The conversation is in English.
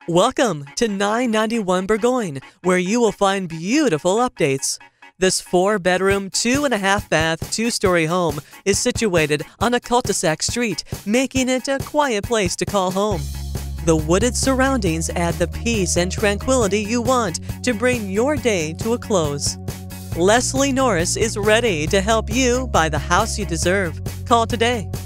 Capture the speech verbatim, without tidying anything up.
Welcome to nine ninety-one Burgoyne, where you will find beautiful updates. This four-bedroom, two-and-a-half-bath, two-story home is situated on a cul-de-sac street, making it a quiet place to call home. The wooded surroundings add the peace and tranquility you want to bring your day to a close. Leslie Norris is ready to help you buy the house you deserve. Call today.